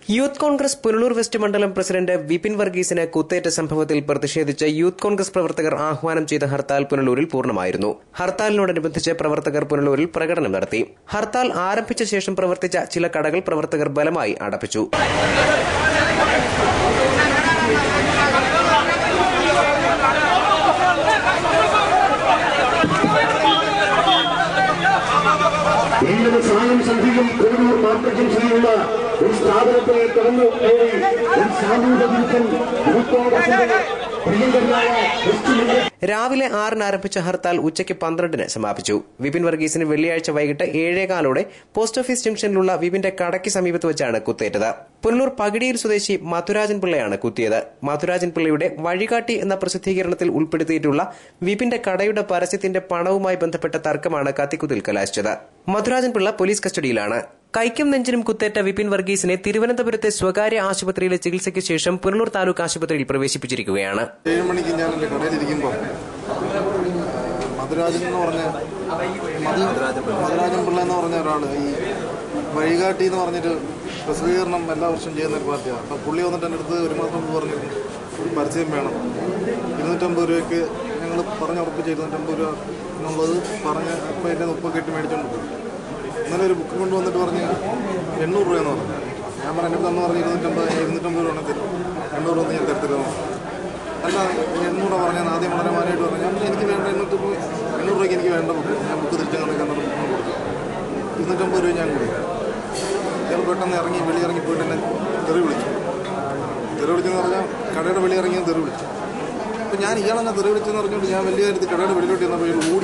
Youth Congress Punalur west മണ്ഡലം president Vipin വർഗീസിന് കുത്തേറ്റ സംഭവത്തിൽ പ്രതിഷേധിച്ച് യൂത്ത് കോൺഗ്രസ് പ്രവർത്തകർ ആഹ്വാനം ചെയ്ത ഹർത്താൽ പുനലൂരിൽ പൂർണ്ണമായിരുന്നു. ഹർത്താലിനോടനുബന്ധിച്ച് പ്രവർത്തകർ പുനലൂരിൽ പ്രകടനം നടത്തി. ഹർത്താൽ ആരംഭിച്ച ശേഷം പ്രവർത്തിച്ച ചില കടകൾ പ്രവർത്തകർ ബലമായി അടപ്പിച്ചു. സായം സന്ധിയും പുനലൂർ മാർക്കറ്റ് ജംഗ്ഷനിലുള്ള ഒരു സ്ഥാപനത്തെ കടന്നു കയറി ഒരു സാമൂഹിക വിരുദ്ധം യൂത്ത് കോൺഗ്രസിന്റെ പ്രിയങ്കരനായ രാവിലെ 6-ന് ആരംഭിച്ച ഹർത്താൽ ഉച്ചയ്ക്ക് 12-ന് സമാപിച്ചു. വിപിൻ വർഗീസിന് വെള്ളിയാഴ്ച വൈകിട്ട് 7:15 പോസ്റ്റ് ഓഫീസ് ജംഗ്ഷനിലുള്ള വിപിന്റെ കടയ്ക്ക് സമീപത്ത് വെച്ചാണ് കുത്തേറ്റത്. പുനലൂർ പകിടിയിൽ സ്വദേശി മധുരാജൻ പിള്ളയാണ് കുത്തിയത്. മധുരാജൻ പിള്ളയുടെ വഴികാട്ടി എന്ന പ്രസിദ്ധീകരണത്തിൽ ഉൾപ്പെടുത്തിയിട്ടുള്ള വിപിന്റെ കടയുടെ പരസ്യത്തിന്റെ പണവുമായി ബന്ധപ്പെട്ട തർക്കമാണ് കത്തിക്കുത്തിൽ കലാശിച്ചത്. മധുരാജൻ പിള്ള പോലീസ് കസ്റ്റഡിയിലാണ്. കൈക്കും നെഞ്ചിനും കുത്തേറ്റ വിപിൻ വർഗീസിനെ തിരുവനന്തപുരത്തെ സ്വകാര്യ ആശുപത്രിയിലെ ചികിത്സയ്ക്ക് ശേഷം പുനലൂർ താലൂക്ക് ആശുപത്രിയിൽ പ്രവേശിപ്പിച്ചിരിക്കുകയാണ്. 7 മണിക്ക് ഞാൻ എന്റെ കടയിലിരിക്കുമ്പോൾ മധുരാജൻ പിള്ള എന്ന് പറഞ്ഞ ഒരാൾ ഈ വഴികാട്ടി എന്ന് പറഞ്ഞിട്ട് പ്രസിദ്ധീകരണം എല്ലാ വർഷവും ചെയ്യുന്ന ഒരു പാർട്ടിയാണ്. അപ്പം പുള്ളി വന്നിട്ട് എൻ്റെ അടുത്ത് 1 മാസം മുമ്പ് പറഞ്ഞിരുന്നു ഒരു പരസ്യം വേണം, 250 രൂപയ്ക്ക് ഞങ്ങൾ പറഞ്ഞുറപ്പിച്ച് 250 രൂപ എന്നുള്ളത് പറഞ്ഞ് അപ്പം എൻ്റെ 30 കെട്ടി മേടിച്ചുകൊണ്ട് പോകും. ഇന്നലെ ഒരു ബുക്ക് കൊണ്ടുവന്നിട്ട് പറഞ്ഞ് 800 രൂപയെന്ന് പറഞ്ഞു. ഞാൻ പറഞ്ഞു എൻ്റെ തന്നു പറഞ്ഞ് 250 രൂപ തരും, 800 രൂപ ഞാൻ തരത്തില്ലെന്ന് പറഞ്ഞു. അല്ല 800 പറഞ്ഞാൽ ആദ്യം വളരെ മാനായിട്ട് പറഞ്ഞു. ഞാൻ എനിക്ക് വേണ്ട 800 രൂപയ്ക്ക് എനിക്ക് വേണ്ട ബുക്ക്, ഞാൻ ബുക്ക് തിരിച്ചു കണക്കാൻ ബുക്ക് കൊടുത്തു. 250 രൂപ ഞാൻ കൊടുത്തു. ഞാൻ പെട്ടെന്ന് വെളിയിറങ്ങി പോയിട്ട് എന്നെ തെറി വിളിച്ചെന്ന് പറഞ്ഞാൽ കടയുടെ വെളിയിറങ്ങിയത് തെറി വിളിച്ചു. അപ്പം ഞാൻ ഇയാളെന്നെ തെറി വിളിച്ചെന്ന് പറഞ്ഞുകൊണ്ട് ഞാൻ വലിയ കാര്യത്തിൽ കടയുടെ വെളിയിലോട്ട് ചെന്നപ്പോൾ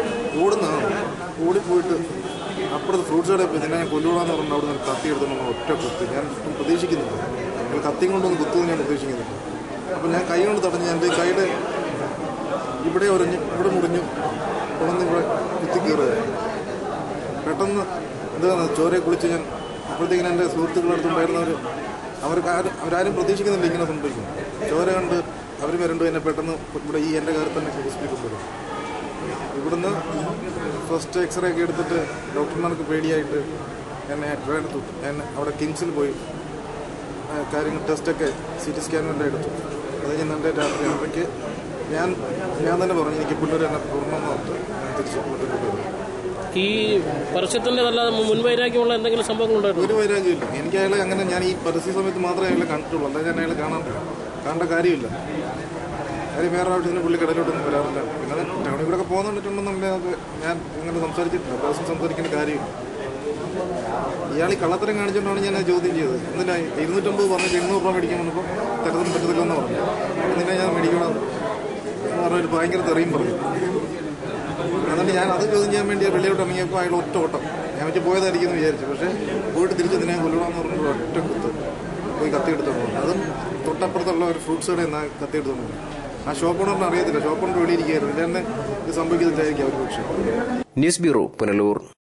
ഓടിപ്പോയിട്ട് അപ്പുറത്ത് ഫ്രൂട്ട്സ് കടയിൽ പോയി. ഞാൻ കൊല്ലുകൂടാന്ന് പറഞ്ഞാൽ അവിടെ നിന്ന് കത്തി എടുത്തോണ്ട് ഒറ്റ കുത്ത്. ഞാൻ പ്രതീക്ഷിക്കുന്നില്ല, നിങ്ങൾ കത്തിയും കൊണ്ടൊന്ന് കുത്തുമെന്ന് ഞാൻ പ്രതീക്ഷിക്കുന്നില്ല. അപ്പം ഞാൻ കൈ കൊണ്ട് തടഞ്ഞ് എൻ്റെ കൈയുടെ ഇവിടെ മുറിഞ്ഞു തുടർന്ന് ഇവിടെ കുത്തി കയറുക. പെട്ടെന്ന് എന്താണ് ചോരയെ കുളിച്ച് ഞാൻ അപ്പോഴത്തേക്കിന് എൻ്റെ സുഹൃത്തുക്കളടുത്തുണ്ടായിരുന്നവർ അവരാരും പ്രതീക്ഷിക്കുന്നില്ല ഇങ്ങനെ സംഭവിക്കും. ചോര കണ്ട് അവർ വരണ്ടു എന്നെ പെട്ടെന്ന് ഇവിടെ ഈ എൻ്റെ കാര്യം തന്നെ ഹോസ്പിറ്റലിൽ കൊണ്ടുവരും. ഇവിടുന്ന് ഫസ്റ്റ് എക്സ്റേ ഒക്കെ എടുത്തിട്ട് ഡോക്ടർമാർക്ക് പേടിയായിട്ട് എന്നെ എടുത്തു. ഞാൻ അവിടെ കിംസിൽ പോയി കാര്യങ്ങൾ ടെസ്റ്റൊക്കെ CT സ്കാനും എല്ലാം എടുത്തു. അത് കഴിഞ്ഞ് എൻ്റെ രാത്രി 6:30 ഞാൻ തന്നെ പറഞ്ഞു എനിക്ക് പിള്ളേർ എന്നെ തുറന്നെന്ന് പറഞ്ഞിട്ട് ഞാൻ തിരിച്ച് കൊണ്ടുവരും. ഈ പരസ്യത്തിൻ്റെ അല്ലാതെ മുൻവൈരാഗ്യമുള്ള എന്തെങ്കിലും സംഭവങ്ങളുണ്ടായിരുന്നു? ഒരു വൈരാഗ്യമില്ല. എനിക്ക് അയാളെ അങ്ങനെ ഞാൻ ഈ പരസ്യ സമയത്ത് മാത്രമേ അയാളെ കണ്ടിട്ടുള്ളൂ, അല്ലാതെ ഞാൻ അയാളെ കാണേണ്ട കാര്യമില്ല. കാര്യം വേറെ ആവശ്യത്തിന് പുള്ളി കടയിലോട്ടൊന്നും വരാറില്ല. പിന്നെ ടൗണിൽ കൂടെ ഒക്കെ പോകുന്നുണ്ടെന്നുണ്ടെങ്കിൽ ഞാൻ അങ്ങനെ സംസാരിച്ചിട്ടില്ല, പരസ്യം സംസാരിക്കേണ്ട കാര്യമില്ല. ഇയാൾ ഈ കള്ളത്തരം കാണിച്ചുകൊണ്ടാണ് ഞാൻ ചോദ്യം ചെയ്തത്. എന്തിനാ 250 പറഞ്ഞിട്ട് 800 രൂപ മേടിക്കാൻ വന്നപ്പോൾ തരത്തിന് പറ്റത്തില്ലെന്ന് പറഞ്ഞു. എന്തിനാ ഞാൻ മേടിക്കണം എന്ന് പറഞ്ഞൊരു ഭയങ്കര തെറിയും പറഞ്ഞു. എന്നിട്ട് ഞാൻ അത് ചോദ്യം ചെയ്യാൻ വേണ്ടി വെളിയിലോട്ട് ഇറങ്ങിയപ്പോൾ അയാൾ ഒറ്റ ഓട്ടം. ഞാൻ വെച്ച് പോയതായിരിക്കും എന്ന് വിചാരിച്ചു. പക്ഷേ പോയിട്ട് തിരിച്ചെന്തിനാ കൊല്ലണമെന്ന് പറഞ്ഞിട്ട് ഒറ്റ കുത്ത് പോയി കത്തി എടുത്തോണ്ട് പോകും. അതും തൊട്ടപ്പുറത്തുള്ള ഒരു ഫ്രൂട്ട്സ് കടയിൽ നിന്നാണ് കത്തി എടുത്തോണ്ട് പോകും. ആ ഷോപ്പ് ഓണറിന് അറിയത്തില്ല, ഷോപ്പ് ഓണർ വെളിയിരിക്കുകയായിരുന്നു. ഇതന്നെ ഇത് സംഭവിക്കുന്നില്ലായിരിക്കും അവർ പക്ഷേ. News bureau, Punalur.